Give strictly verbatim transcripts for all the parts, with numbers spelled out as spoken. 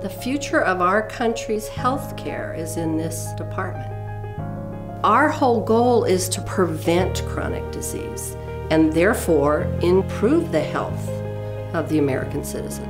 The future of our country's health care is in this department. Our whole goal is to prevent chronic disease and therefore improve the health of the American citizen.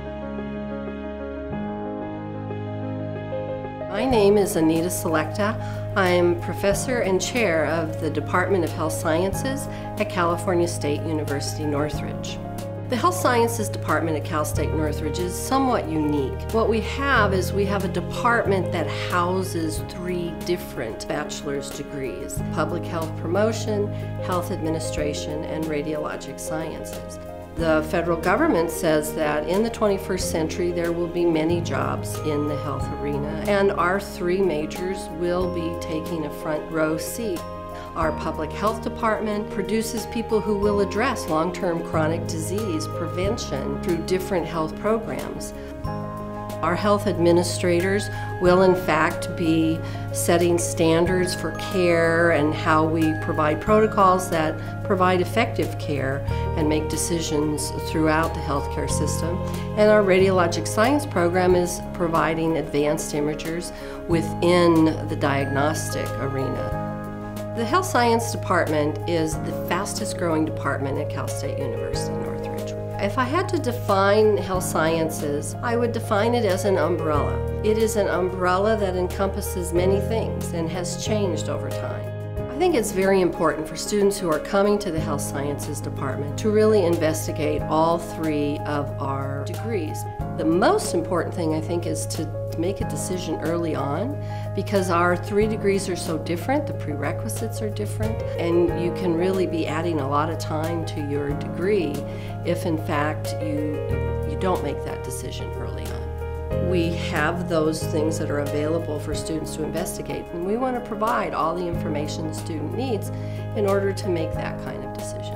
My name is Anita Selecta. I am professor and chair of the Department of Health Sciences at California State University Northridge. The Health Sciences Department at Cal State Northridge is somewhat unique. What we have is we have a department that houses three different bachelor's degrees: public health promotion, health administration, and radiologic sciences. The federal government says that in the twenty-first century there will be many jobs in the health arena, and our three majors will be taking a front row seat. Our public health department produces people who will address long-term chronic disease prevention through different health programs. Our health administrators will in fact be setting standards for care and how we provide protocols that provide effective care and make decisions throughout the healthcare system. And our radiologic science program is providing advanced imagers within the diagnostic arena. The Health Science Department is the fastest growing department at Cal State University Northridge. If I had to define health sciences, I would define it as an umbrella. It is an umbrella that encompasses many things and has changed over time. I think it's very important for students who are coming to the Health Sciences Department to really investigate all three of our degrees. The most important thing, I think, is to make a decision early on, because our three degrees are so different, the prerequisites are different, and you can really be adding a lot of time to your degree if in fact you, you don't make that decision early on. We have those things that are available for students to investigate, and we want to provide all the information the student needs in order to make that kind of decision.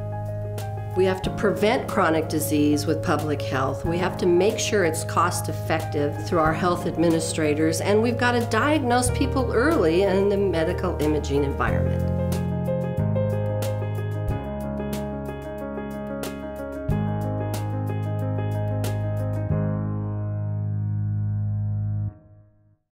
We have to prevent chronic disease with public health. We have to make sure it's cost effective through our health administrators, and we've got to diagnose people early in the medical imaging environment.